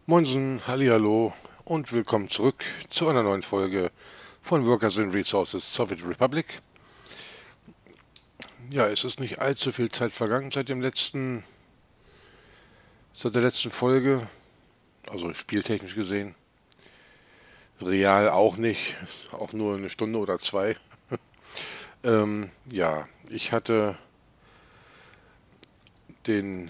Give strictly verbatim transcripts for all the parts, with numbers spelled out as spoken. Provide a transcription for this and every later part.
Moinsen, hallihallo und willkommen zurück zu einer neuen Folge von Workers and Resources Soviet Republic. Ja, es ist nicht allzu viel Zeit vergangen seit dem letzten, seit der letzten Folge, also spieltechnisch gesehen. Real auch nicht, auch nur eine Stunde oder zwei. ähm, ja, ich hatte den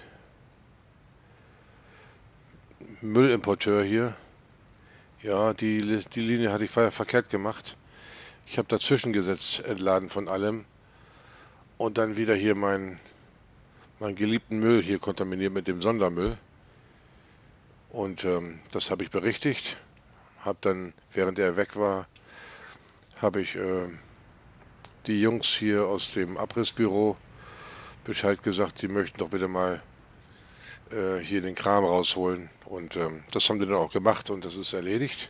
Müllimporteur hier. Ja, die, die Linie hatte ich ver verkehrt gemacht. Ich habe dazwischen gesetzt, entladen von allem. Und dann wieder hier meinen meinen geliebten Müll hier kontaminiert mit dem Sondermüll. Und ähm, das habe ich berichtigt. Habe dann, während er weg war, habe ich äh, die Jungs hier aus dem Abrissbüro Bescheid gesagt, die möchten doch bitte mal äh, hier den Kram rausholen. Und ähm, das haben die dann auch gemacht und das ist erledigt.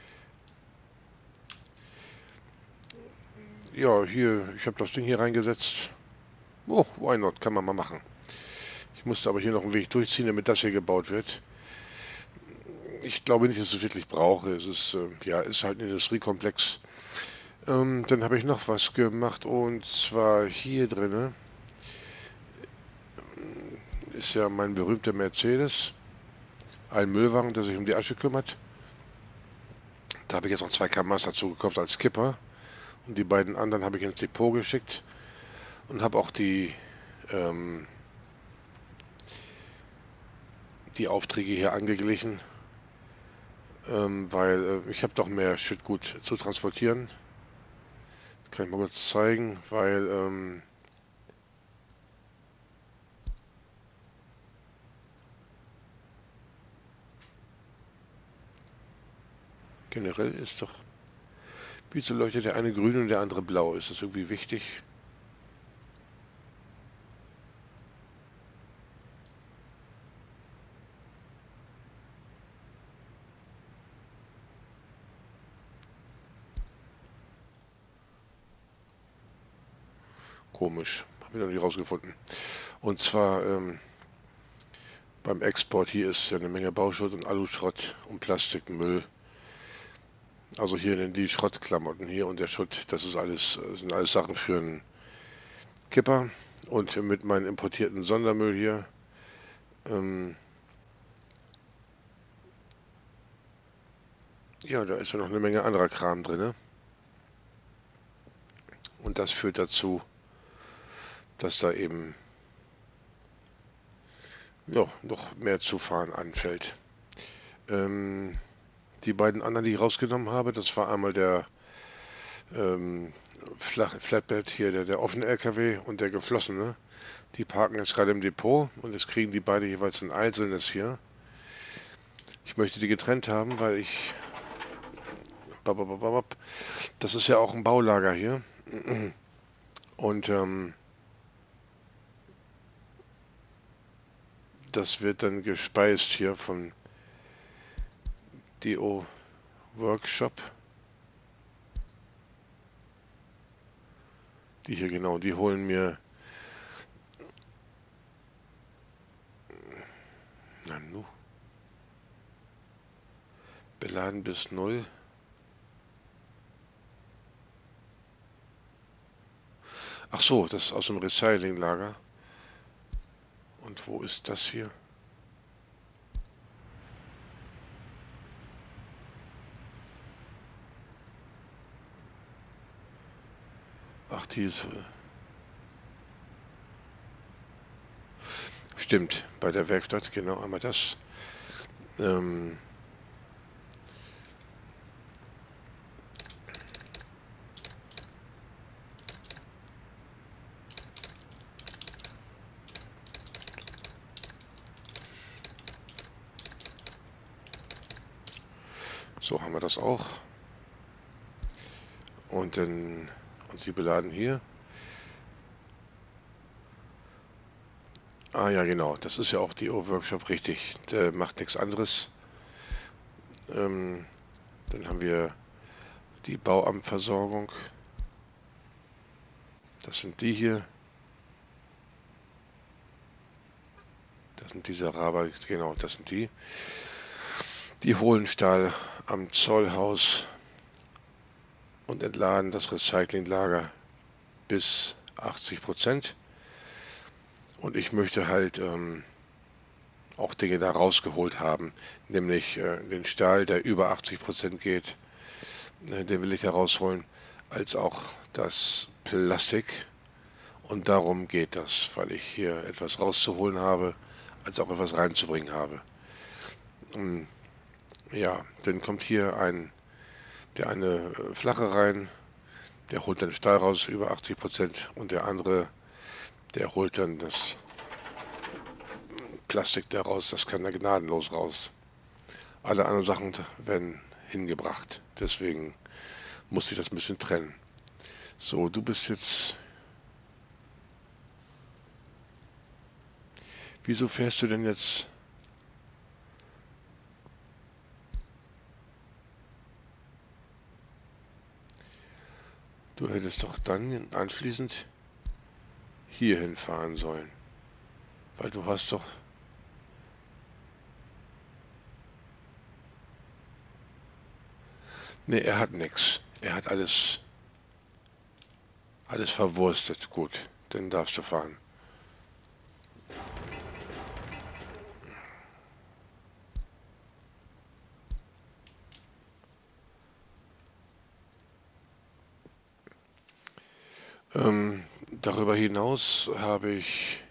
Ja, hier, ich habe das Ding hier reingesetzt. Oh, why not, kann man mal machen. Ich musste aber hier noch einen Weg durchziehen, damit das hier gebaut wird. Ich glaube nicht, dass ich es wirklich brauche. Es ist, äh, ja, ist halt ein Industriekomplex. Ähm, dann habe ich noch was gemacht und zwar hier drinne ist ja mein berühmter Mercedes. Ein Müllwagen, der sich um die Asche kümmert. Da habe ich jetzt noch zwei Kameras dazu gekauft als Skipper. Und die beiden anderen habe ich ins Depot geschickt. Und habe auch die, ähm, die Aufträge hier angeglichen. Ähm, weil äh, ich habe doch mehr Schüttgut zu transportieren. Das kann ich mal kurz zeigen, weil ähm, generell ist doch, wieso leuchtet der eine grün und der andere blau? Ist das irgendwie wichtig? Komisch, habe ich noch nicht rausgefunden. Und zwar ähm, beim Export hier ist ja eine Menge Bauschutt und Aluschrott und Plastikmüll. Also hier die Schrottklamotten hier und der Schutt, das ist alles, das sind alles Sachen für einen Kipper. Und mit meinem importierten Sondermüll hier, ähm, ja, da ist ja noch eine Menge anderer Kram drin. Und das führt dazu, dass da eben ja, noch mehr Zufahren anfällt. Ähm, die beiden anderen, die ich rausgenommen habe, das war einmal der ähm, Flatbed hier, der, der offene L K W und der geflossene. Die parken jetzt gerade im Depot und jetzt kriegen die beide jeweils ein einzelnes hier. Ich möchte die getrennt haben, weil ich... Das ist ja auch ein Baulager hier. Und ähm, das wird dann gespeist hier von D O Workshop. Die hier genau, die holen mir... Na nu. Beladen bis null. Ach so, das ist aus dem Recyclinglager. Und wo ist das hier? Ach, diese. Stimmt, bei der Werkstatt, genau, einmal das. Ähm so haben wir das auch. Und dann, und sie beladen hier. Ah ja, genau, das ist ja auch die O-Workshop, richtig. Der macht nichts anderes. Ähm, dann haben wir die Bauamtversorgung. Das sind die hier. Das sind diese Araber, genau, das sind die. Die holen Stahl am Zollhaus und entladen das Recyclinglager bis achtzig Prozent. Und ich möchte halt ähm, auch Dinge da rausgeholt haben, nämlich äh, den Stahl, der über achtzig Prozent geht, äh, den will ich da rausholen, als auch das Plastik. Und darum geht das, weil ich hier etwas rauszuholen habe, als auch etwas reinzubringen habe. Ähm, ja, dann kommt hier ein, der eine äh, flache rein, der holt dann Stahl raus, über achtzig Prozent, und der andere, der holt dann das Plastik da raus, das kann da gnadenlos raus. Alle anderen Sachen werden hingebracht. Deswegen musste ich das ein bisschen trennen. So, du bist jetzt... Wieso fährst du denn jetzt... Du hättest doch dann anschließend hierhin fahren sollen. Weil du hast doch... Ne, er hat nichts. Er hat alles... Alles verwurstet. Gut, dann darfst du fahren. Ähm, darüber hinaus habe ich...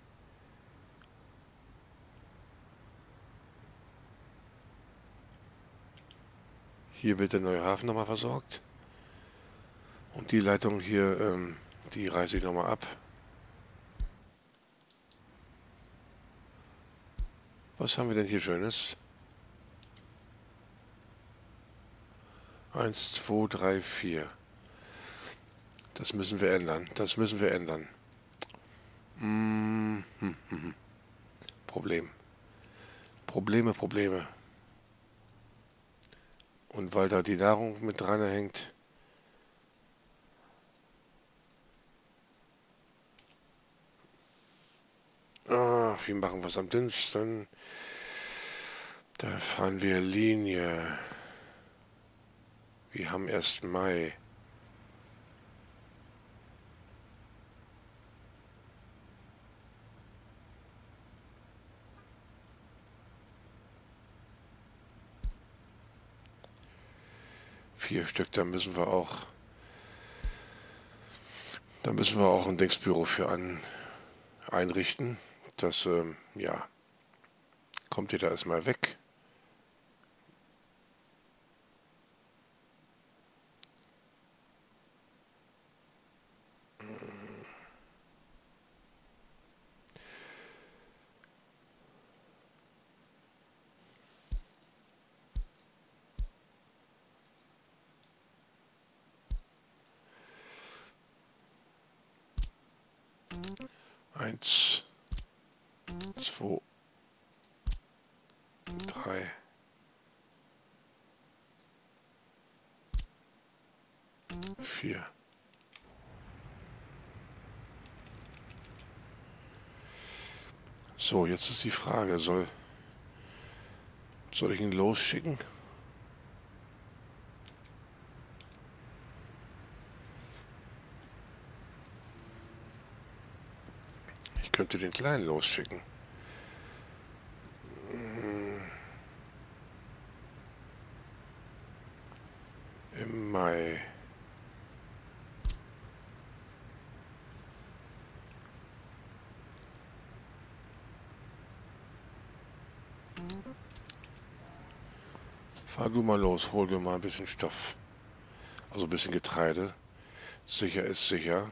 Hier wird der neue Hafen nochmal versorgt. Und die Leitung hier, ähm, die reiße ich nochmal ab. Was haben wir denn hier Schönes? Eins, zwei, drei, vier. Das müssen wir ändern. Das müssen wir ändern. Hm, hm, hm, hm. Problem. Probleme, Probleme. Und weil da die Nahrung mit dran hängt, ah, wie machen wir es am dünnsten? Da fahren wir Linie. Wir haben erst Mai. Vier Stück, da müssen wir auch, da müssen wir auch ein Decksbüro für an, einrichten. Das, ähm, ja, kommt ihr da erstmal weg. Eins, zwei, drei, vier. So, jetzt ist die Frage, soll, soll ich ihn losschicken? Ich könnte den Kleinen losschicken. Im Mai. Fahr du mal los, hol dir mal ein bisschen Stoff. Also ein bisschen Getreide. Sicher ist sicher.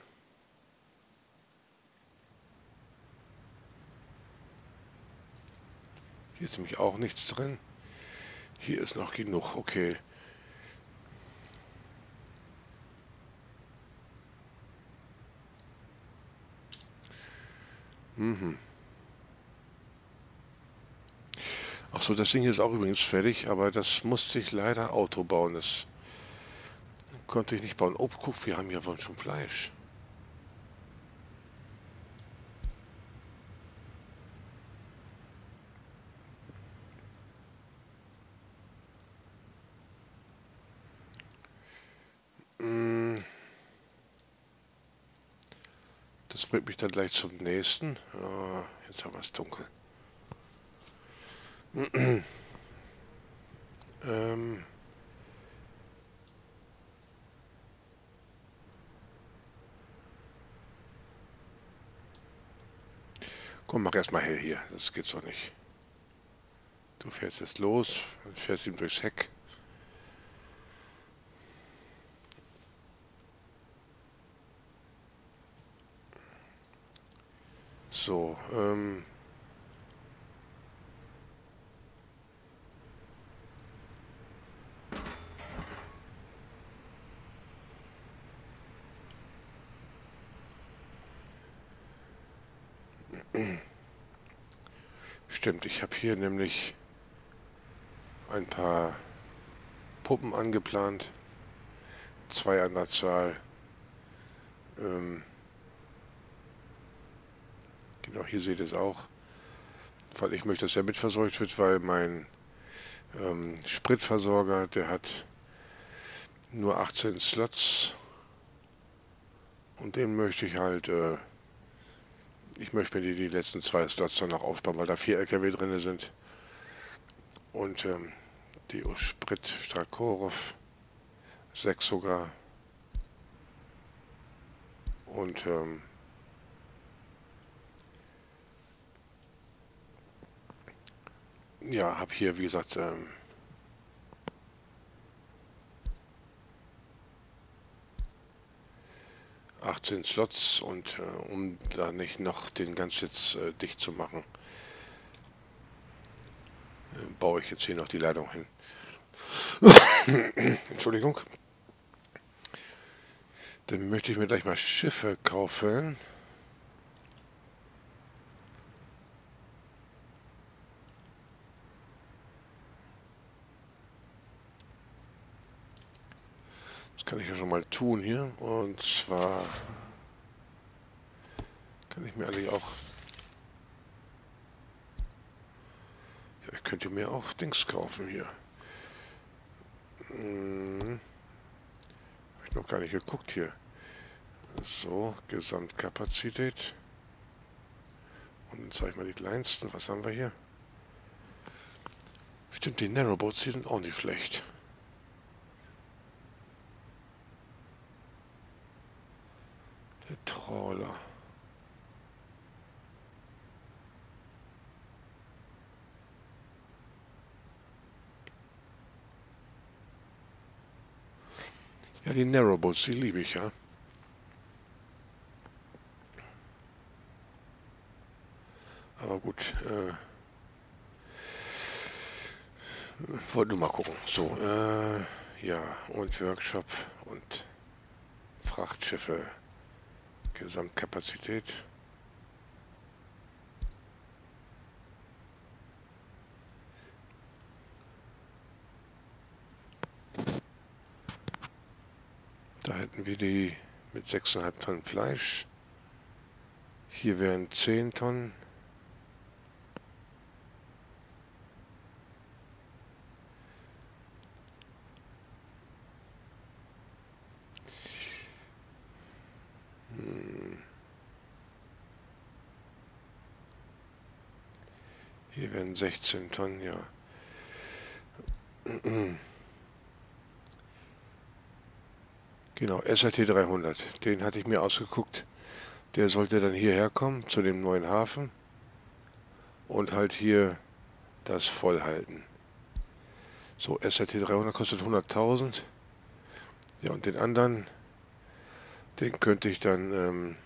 Hier ist nämlich auch nichts drin. Hier ist noch genug, okay. Mhm. Achso, das Ding hier ist auch übrigens fertig, aber das musste ich leider Auto bauen. Das konnte ich nicht bauen. Oh, guck, wir haben hier wohl schon Fleisch. bringt mich dann gleich zum nächsten. Ja, jetzt haben wir es dunkel. ähm... Komm, mach erstmal hell hier. Das geht so nicht. Du fährst jetzt los, fährst ihm durchs Heck. So, ähm... Stimmt, ich habe hier nämlich ein paar Puppen angeplant. Zwei an der Zahl. Ähm, genau, hier seht ihr es auch. Weil ich möchte, dass er mitversorgt wird, weil mein ähm, Spritversorger, der hat nur achtzehn Slots. Und den möchte ich halt, äh, ich möchte mir die, die letzten zwei Slots dann noch aufbauen, weil da vier L K W drin sind. Und ähm, die Sprit Strakorov, sechs sogar. Und ähm, ja, habe hier, wie gesagt, ähm, achtzehn Slots und äh, um da nicht noch den ganz jetzt äh, dicht zu machen, äh, baue ich jetzt hier noch die Leitung hin. Entschuldigung. Dann möchte ich mir gleich mal Schiffe kaufen. Das kann ich ja schon mal tun hier. Und zwar kann ich mir eigentlich auch... Ja, ich könnte mir auch Dings kaufen hier. Hm. Habe ich noch gar nicht geguckt hier. So, Gesamtkapazität. Und dann zeige ich mal die kleinsten. Was haben wir hier? Stimmt, die Narrowboats, die sind auch nicht schlecht. Der Trawler. Ja, die Narrowboats, die liebe ich, ja. Aber gut, äh... wollte nur mal gucken. So, äh... ja, und Workshop und Frachtschiffe. Gesamtkapazität. Da hätten wir die mit sechs Komma fünf Tonnen Fleisch. Hier wären zehn Tonnen. Hm. Hier wären sechzehn Tonnen, ja. Genau, S R T dreihundert. Den hatte ich mir ausgeguckt. Der sollte dann hierher kommen, zu dem neuen Hafen. Und halt hier das vollhalten. So, S R T dreihundert kostet hunderttausend. Ja, und den anderen, den könnte ich dann... Ähm,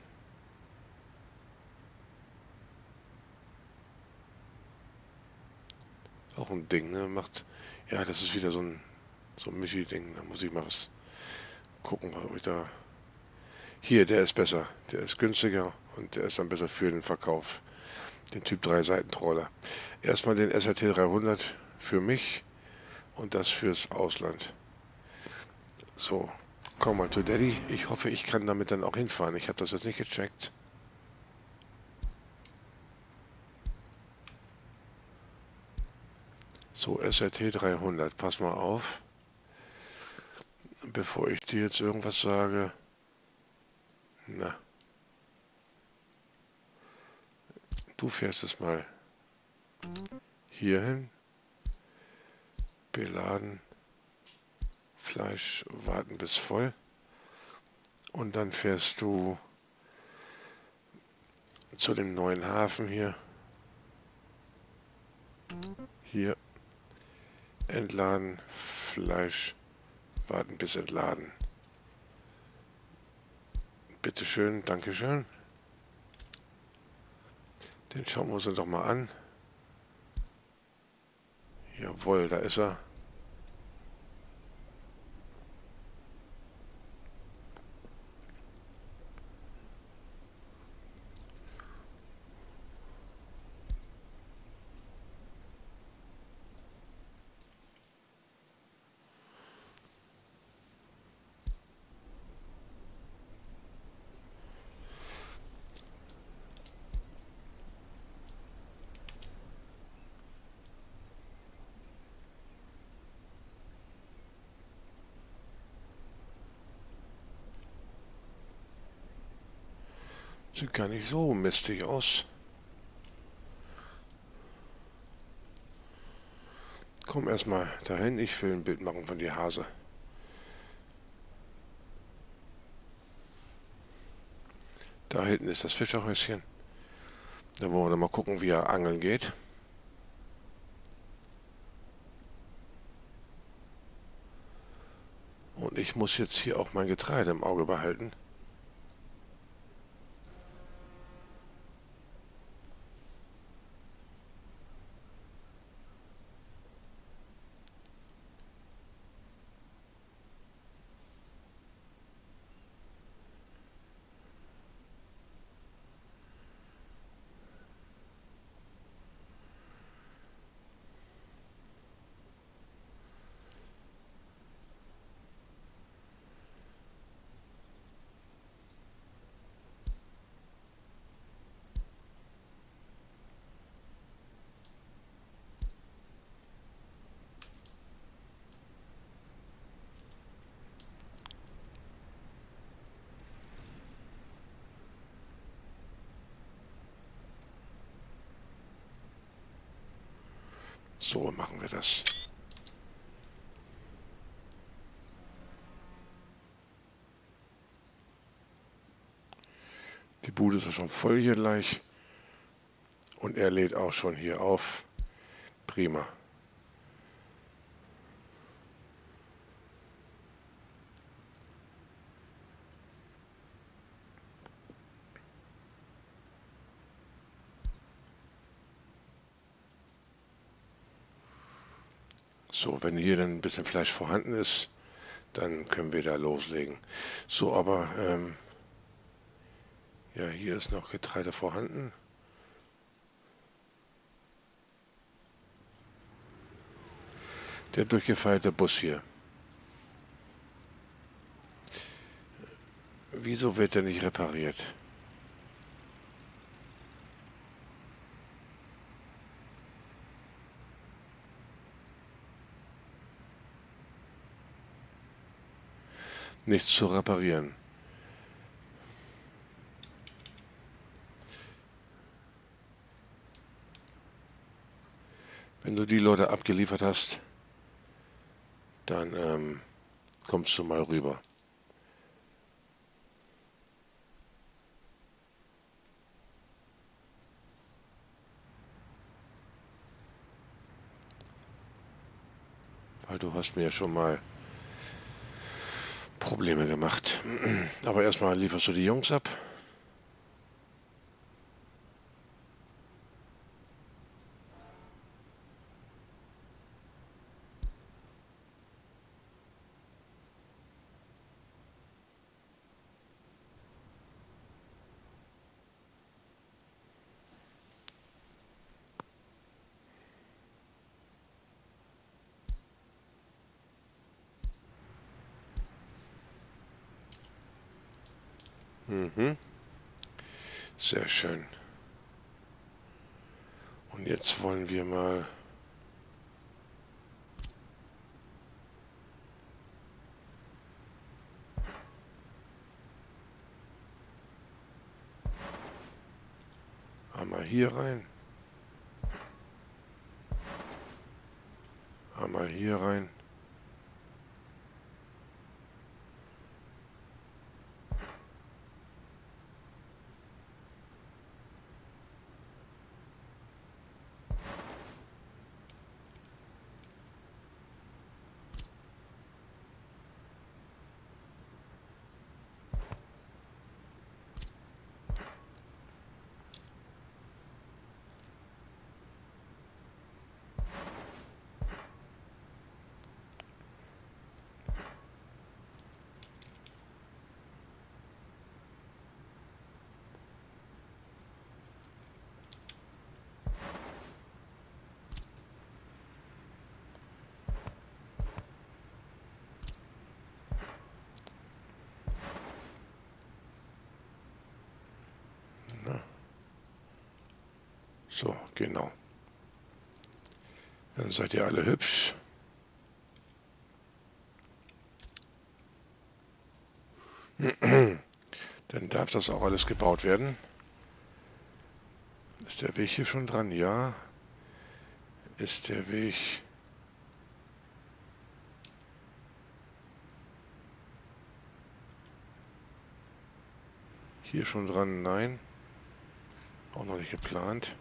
auch ein Ding, ne? Macht... Ja, das ist wieder so ein, so ein Mischi-Ding. Da muss ich mal was gucken, ob ich da... Hier, der ist besser. Der ist günstiger und der ist dann besser für den Verkauf. Den Typ drei Seitentroller. Erstmal den S R T dreihundert für mich und das fürs Ausland. So, komm mal to Daddy. Ich hoffe, ich kann damit dann auch hinfahren. Ich habe das jetzt nicht gecheckt. So, S R T dreihundert. Pass mal auf. Bevor ich dir jetzt irgendwas sage. Na. Du fährst es mal hier hin. Beladen. Fleisch warten bis voll. Und dann fährst du zu dem neuen Hafen hier. Hier. Entladen. Fleisch warten bis entladen. Bitteschön, Dankeschön. Den schauen wir uns doch mal an. Jawohl, da ist er. Sieht gar nicht so mistig aus. Komm erstmal dahin, ich will ein Bild machen von dir, Hase. Da hinten ist das Fischerhäuschen. Da wollen wir mal gucken, wie er angeln geht. Und ich muss jetzt hier auch mein Getreide im Auge behalten. So machen wir das. Die Bude ist ja schon voll hier gleich. Und er lädt auch schon hier auf. Prima. So, wenn hier dann ein bisschen Fleisch vorhanden ist, dann können wir da loslegen. So, aber ähm, ja, hier ist noch Getreide vorhanden. Der durchgefeierte Bus hier. Wieso wird der nicht repariert? Nichts zu reparieren. Wenn du die Leute abgeliefert hast, dann ähm, kommst du mal rüber. Weil du hast mir ja schon mal Probleme gemacht. Aber erstmal lieferst du die Jungs ab. Mhm. Sehr schön. Und jetzt wollen wir mal einmal hier rein. Einmal hier rein. So, genau. Dann seid ihr alle hübsch. Dann darf das auch alles gebaut werden. Ist der Weg hier schon dran? Ja. Ist der Weg... hier schon dran? Nein. Auch noch nicht geplant.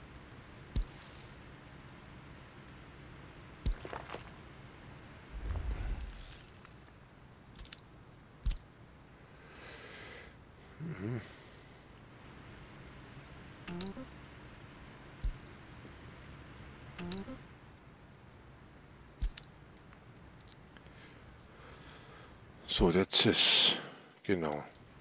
Mhm. So, der C I S. Genau.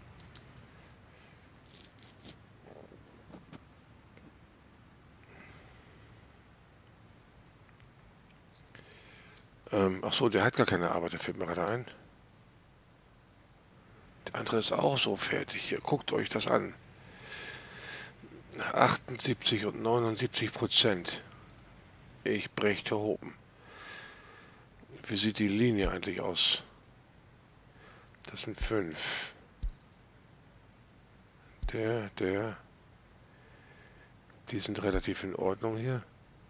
Ähm, ach so, der hat gar keine Arbeit, der fällt mir gerade ein. Der andere ist auch so fertig. Hier, guckt euch das an. achtundsiebzig und neunundsiebzig Prozent. Ich brächte oben. Wie sieht die Linie eigentlich aus? Das sind fünf. Der, der. Die sind relativ in Ordnung hier.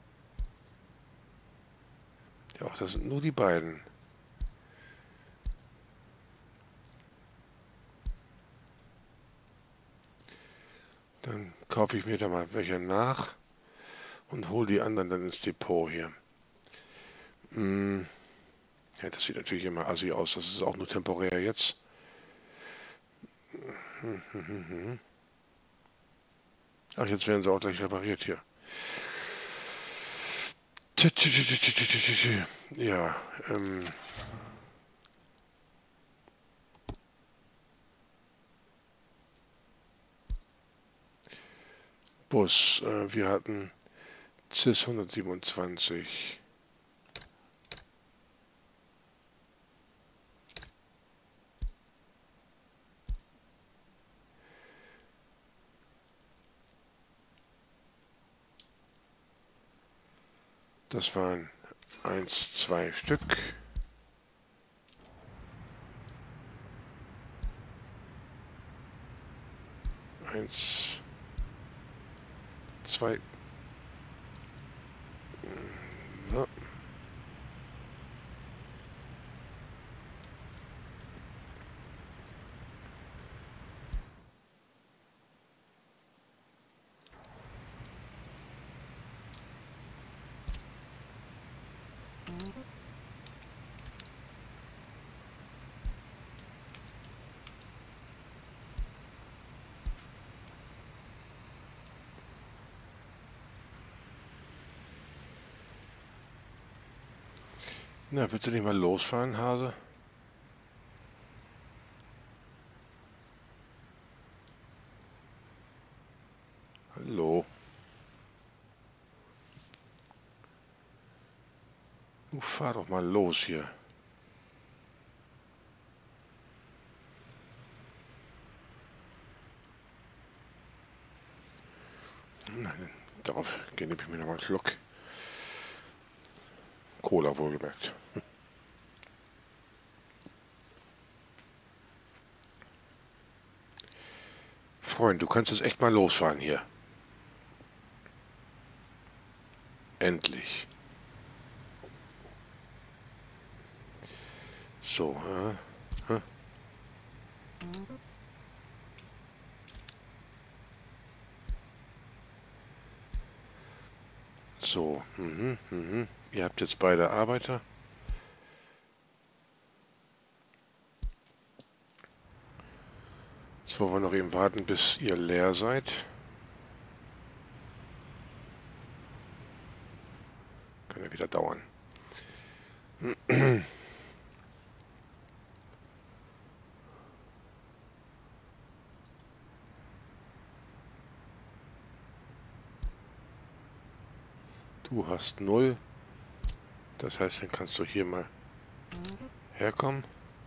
Ja, auch das sind nur die beiden. Dann kaufe ich mir da mal welche nach und hole die anderen dann ins Depot hier. Hm. Ja, das sieht natürlich immer assi aus. Das ist auch nur temporär jetzt. Ach, jetzt werden sie auch gleich repariert hier. Ja, ähm... Bus. Äh, wir hatten C I S hundertsiebenundzwanzig. Das waren eins, zwei Stück. Eins, zwei. So. Na, willst du nicht mal losfahren, Hase? Hallo. Du fahr doch mal los hier. Nein, darauf nehme ich mir noch mal einen Schluck. Cola wohlgemerkt. Freund, du kannst jetzt echt mal losfahren hier. Endlich. So, äh, äh. So, mhm, mhm. Ihr habt jetzt beide Arbeiter. Jetzt wollen wir noch eben warten, bis ihr leer seid. Kann ja wieder dauern. Du hast null. Das heißt, dann kannst du hier mal herkommen.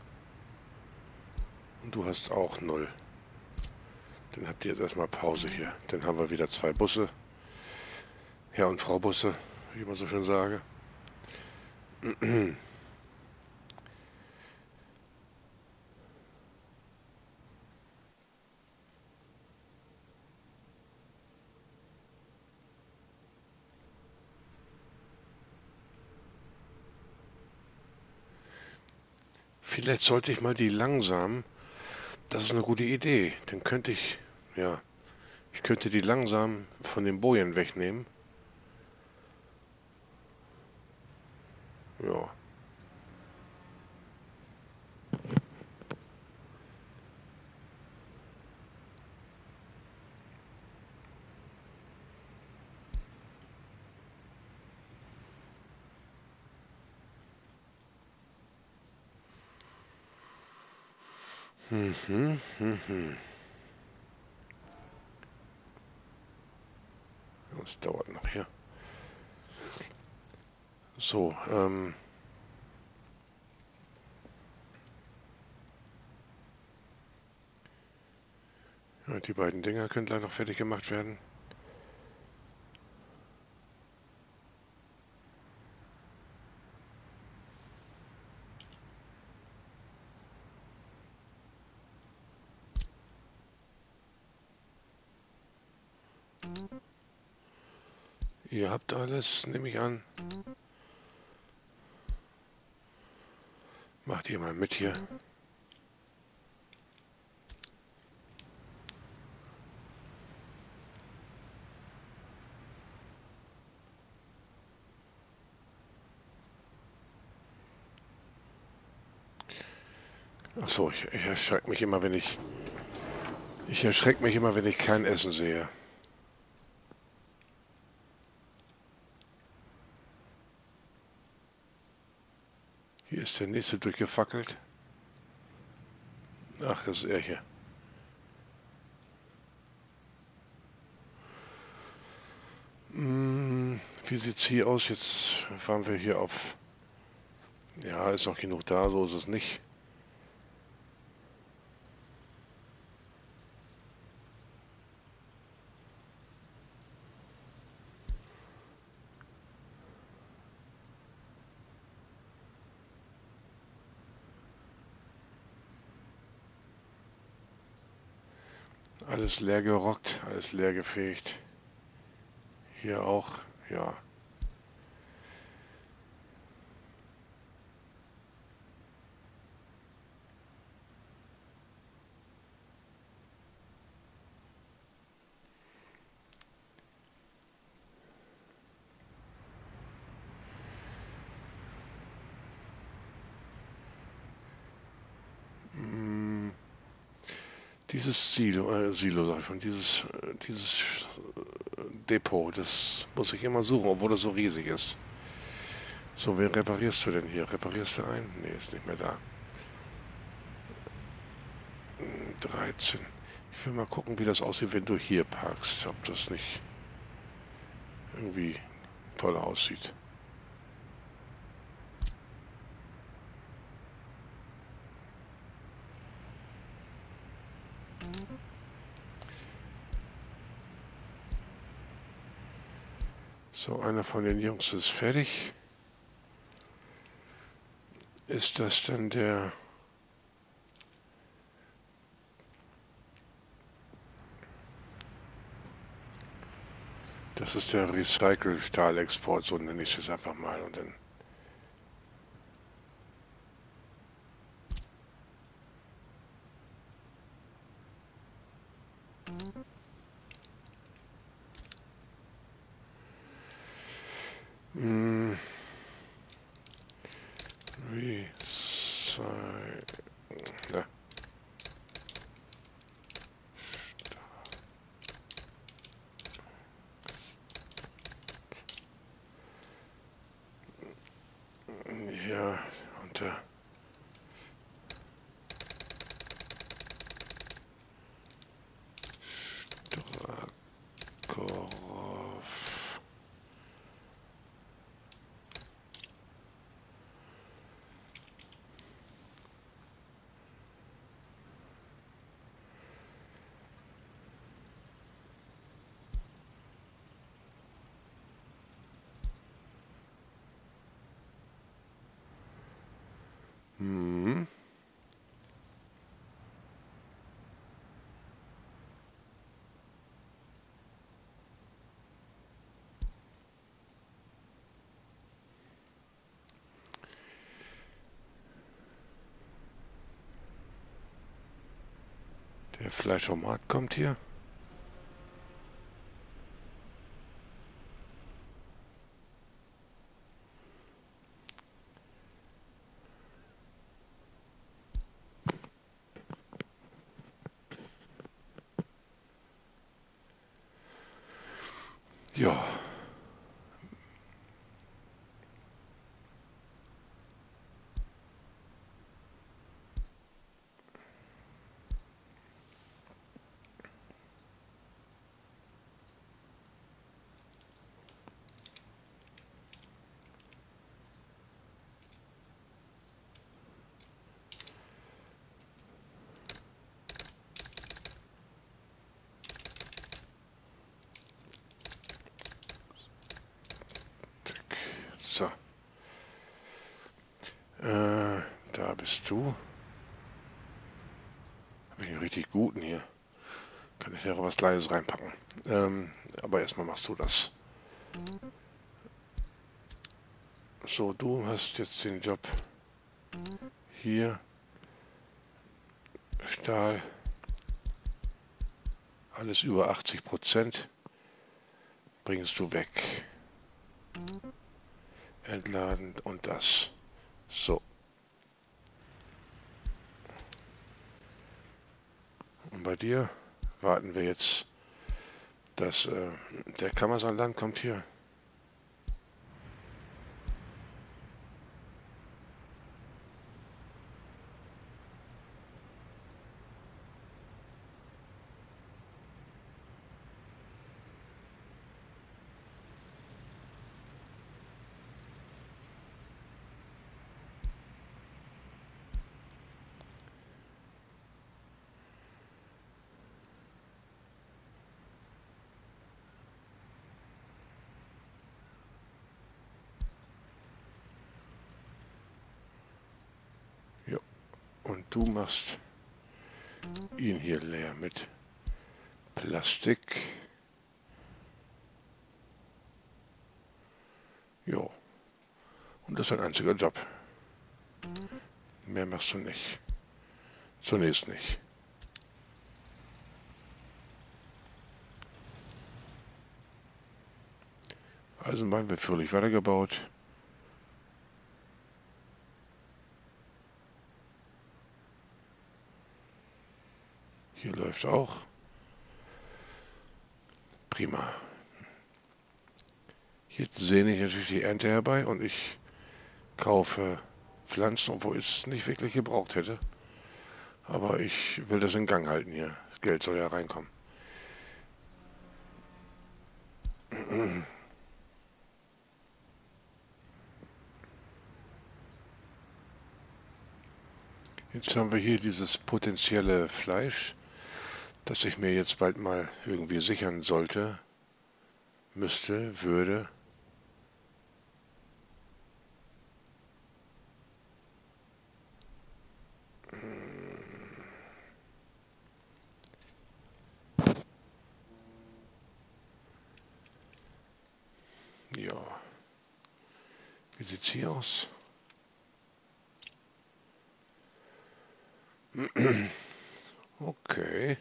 Und du hast auch null. Dann habt ihr jetzt erstmal Pause hier. Dann haben wir wieder zwei Busse. Herr und Frau Busse, wie ich immer so schön sage. Vielleicht sollte ich mal die langsam. Das ist eine gute Idee. Dann könnte ich, ja, ich könnte die langsam von den Bojen wegnehmen. Ja. Mhm, mhm. Das dauert noch hier. So, ähm. Ja, die beiden Dinger können gleich noch fertig gemacht werden. Ihr habt alles, nehme ich an. Macht ihr mal mit hier. Achso, ich, ich erschrecke mich immer, wenn ich... Ich erschrecke mich immer, wenn ich kein Essen sehe. Hier ist der nächste durchgefackelt. Ach, das ist er hier. Hm, wie sieht's hier aus? Jetzt fahren wir hier auf... Ja, ist noch genug da, so ist es nicht. Alles leer gerockt, alles leer gefegt. Hier auch, ja. Hm, dieses Silo, äh, Silo sag ich schon, dieses, äh, dieses äh, Depot, das muss ich immer suchen, obwohl es so riesig ist. So, wen reparierst du denn hier? Reparierst du einen? Nee, ist nicht mehr da. dreizehn. Ich will mal gucken, wie das aussieht, wenn du hier parkst. Ob das nicht irgendwie toll aussieht. So, einer von den Jungs ist fertig. Ist das dann der... Das ist der Recycle-Stahlexport, so nenne ich es einfach mal. Und dann hm, Recycle. Ja. Ja, unter Drakorov. Hm. Der Fleischomat kommt hier. Ja. So. Äh, da bist du. Habe ich einen richtig guten hier. Kann ich ja was Kleines reinpacken. Ähm, aber erstmal machst du das. So, du hast jetzt den Job hier. Stahl. Alles über achtzig Prozent. Bringst du weg. Entladen und das. So. Und bei dir warten wir jetzt, dass äh, der Kammersanland kommt hier. Ja. Und du machst ihn hier leer mit Plastik. Jo. Und das ist ein einziger Job. Mehr machst du nicht. Zunächst nicht. Eisenbahn wird fröhlich weitergebaut. Hier läuft auch. Prima. Jetzt sehne ich natürlich die Ernte herbei und ich kaufe Pflanzen, obwohl ich es nicht wirklich gebraucht hätte. Aber ich will das in Gang halten hier. Das Geld soll ja reinkommen. Jetzt haben wir hier dieses potenzielle Fleisch, das ich mir jetzt bald mal irgendwie sichern sollte, müsste, würde. Wie sieht's hier aus? Okay.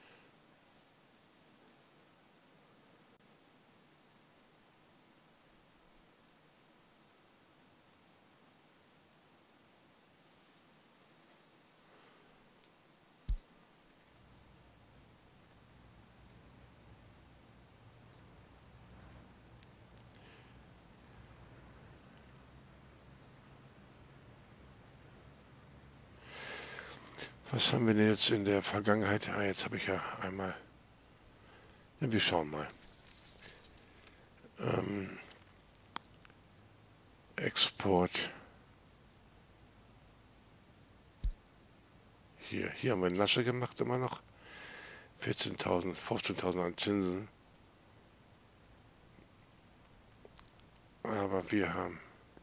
Was haben wir denn jetzt in der Vergangenheit? Ah, jetzt habe ich ja einmal... Ja, wir schauen mal. Ähm, Export. Hier, hier haben wir Nasche gemacht immer noch. vierzehntausend, fünfzehntausend an Zinsen. Aber wir haben...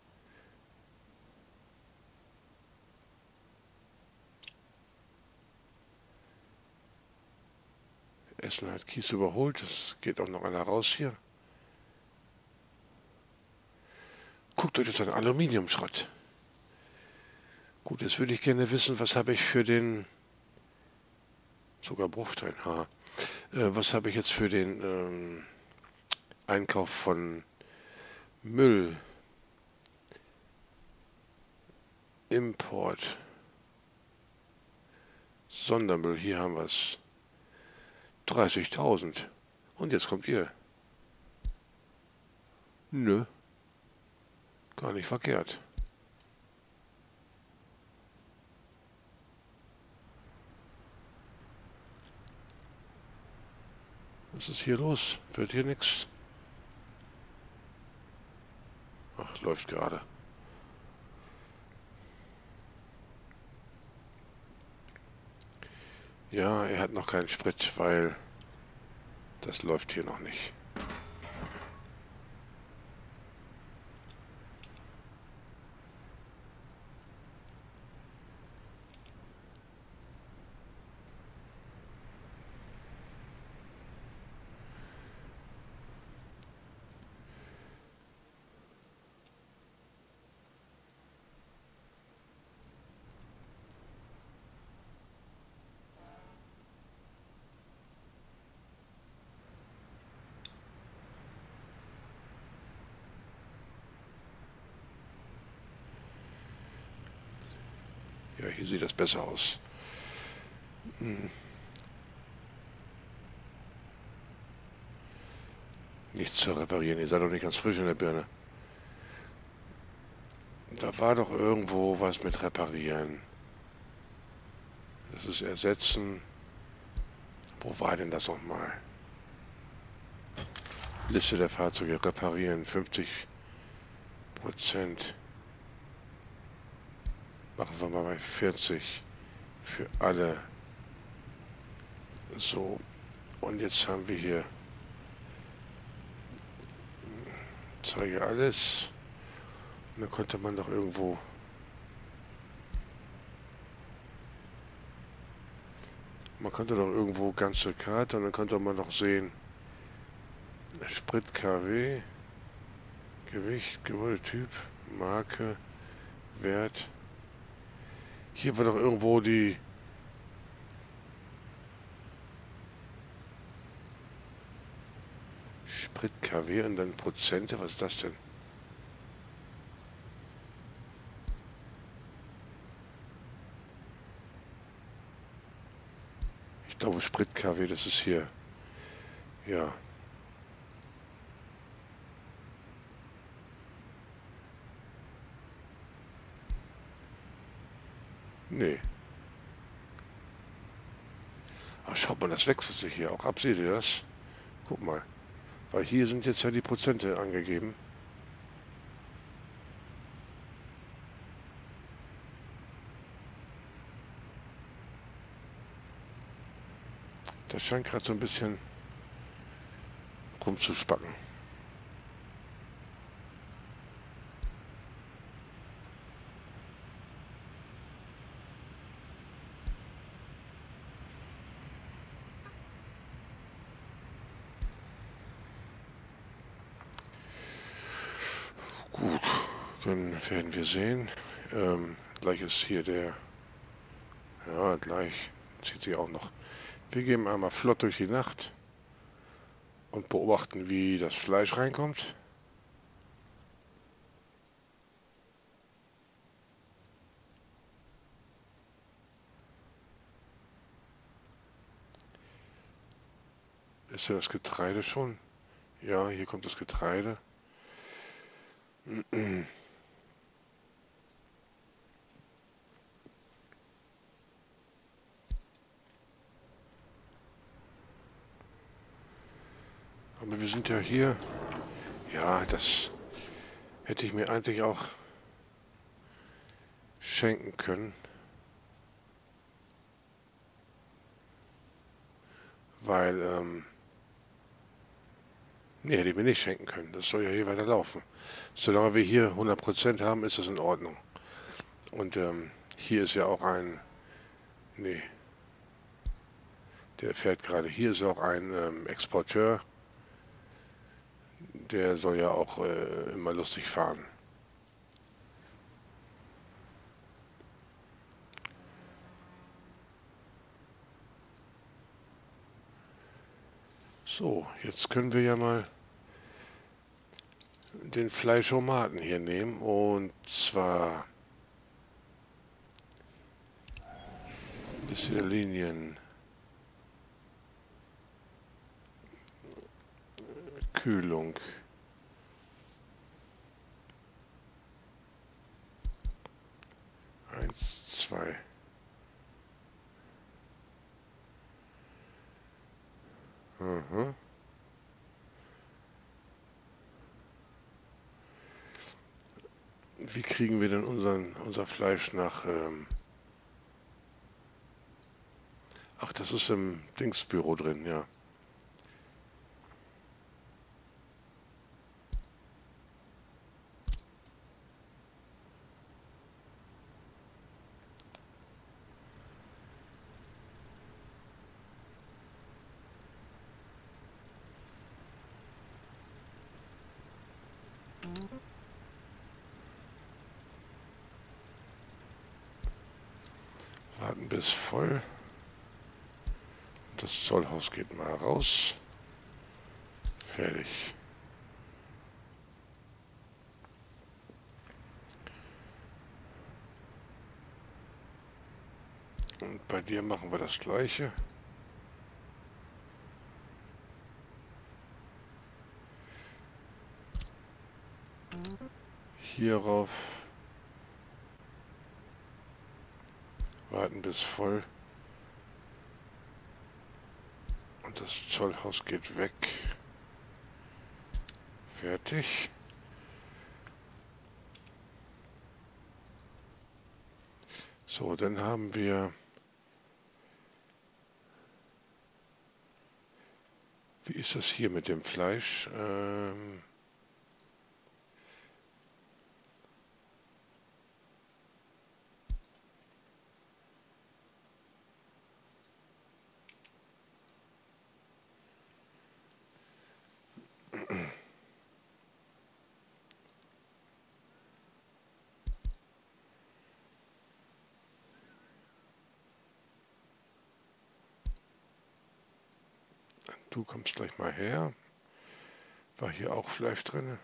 Essen hat Kies überholt. Es geht auch noch einer raus hier. Guckt euch das an, Aluminiumschrott. Gut, jetzt würde ich gerne wissen, was habe ich für den... Sogar Bruchteil, haha. Äh, was habe ich jetzt für den ähm, Einkauf von Müll? Import. Sondermüll, hier haben wir es. dreißigtausend. Und jetzt kommt ihr. Nö. Gar nicht verkehrt. Was ist hier los? Wird hier nichts? Ach, läuft gerade. Ja, er hat noch keinen Sprit, weil das läuft hier noch nicht. Ja, hier sieht das besser aus. Hm. Nichts zu reparieren, ihr seid doch nicht ganz frisch in der Birne. Da war doch irgendwo was mit reparieren. Das ist ersetzen. Wo war denn das nochmal? Liste der Fahrzeuge reparieren, fünfzig Prozent. Machen wir mal bei vierzig für alle. So, und jetzt haben wir hier, zeige alles. Und dann konnte man doch irgendwo, man konnte doch irgendwo ganze Karte und dann konnte man noch sehen, Sprit K W, Gewicht, Gebäudetyp, Marke, Wert. Hier war doch irgendwo die Sprit K W und dann Prozente. Was ist das denn? Ich glaube Sprit K W, das ist hier. Ja. Nee. Ach, schaut mal, das wechselt sich hier auch ab. Seht ihr das? Guck mal. Weil hier sind jetzt ja die Prozente angegeben. Das scheint gerade so ein bisschen rumzuspacken. Gut, Dann werden wir sehen. Ähm, gleich ist hier der... Ja, gleich zieht sie auch noch. Wir gehen einmal flott durch die Nacht und beobachten, wie das Fleisch reinkommt. Ist ja das Getreide schon? Ja, hier kommt das Getreide. Aber wir sind ja hier. Ja, das hätte ich mir eigentlich auch schenken können. Weil, ähm... Nee, hätte ich mir nicht schenken können. Das soll ja hier weiter laufen. Solange wir hier hundert Prozent haben, ist das in Ordnung. Und ähm, hier ist ja auch ein... Nee. Der fährt gerade. Hier ist auch ein ähm, Exporteur. Der soll ja auch äh, immer lustig fahren. So, jetzt können wir ja mal den Fleischomaten hier nehmen. Und zwar... Liste der Linien. Kühlung. Eins, zwei. Mhm. Wie kriegen wir denn unseren, unser Fleisch nach... Ähm Ach, das ist im Dingsbüro drin, ja. Warten bis voll. Das Zollhaus geht mal raus. Fertig. Und bei dir machen wir das Gleiche. Hierauf warten bis voll. Und das Zollhaus geht weg. Fertig. So, dann haben wir... Wie ist das hier mit dem Fleisch? Ähm Du kommst gleich mal her. War hier auch Fleisch drin?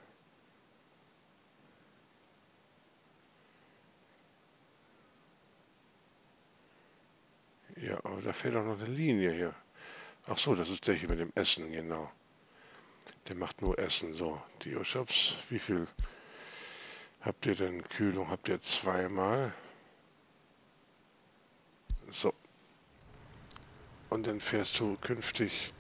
Ja, aber da fehlt auch noch eine Linie hier. Ach so, das ist der hier mit dem Essen, genau. Der macht nur Essen. So, die Shops, wie viel habt ihr denn? Kühlung habt ihr zweimal. So. Und dann fährst du künftig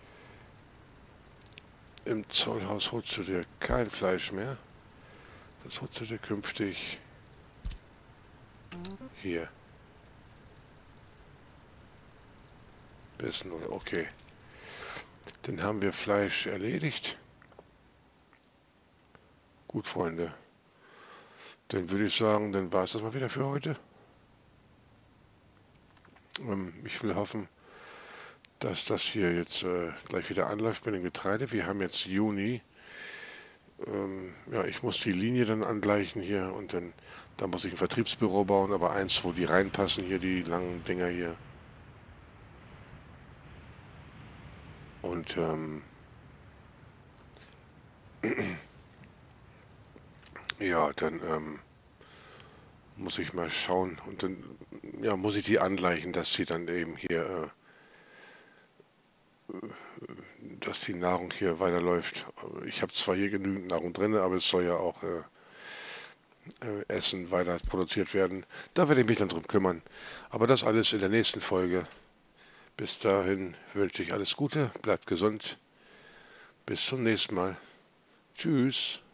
im Zollhaus, holst du dir kein Fleisch mehr. Das holst du dir künftig hier. Bis null, okay. Dann haben wir Fleisch erledigt. Gut, Freunde. Dann würde ich sagen, dann war es das mal wieder für heute. Ähm, ich will hoffen, dass das hier jetzt äh, gleich wieder anläuft mit dem Getreide. Wir haben jetzt Juni. Ähm, ja, ich muss die Linie dann angleichen hier und dann, da muss ich ein Vertriebsbüro bauen, aber eins, wo die reinpassen, hier die langen Dinger hier. Und ähm, ja, dann ähm, muss ich mal schauen und dann ja, muss ich die angleichen, dass sie dann eben hier, äh, dass die Nahrung hier weiterläuft. Ich habe zwar hier genügend Nahrung drin, aber es soll ja auch äh, äh, Essen weiter produziert werden. Da werde ich mich dann drum kümmern. Aber das alles in der nächsten Folge. Bis dahin wünsche ich alles Gute, bleibt gesund. Bis zum nächsten Mal. Tschüss.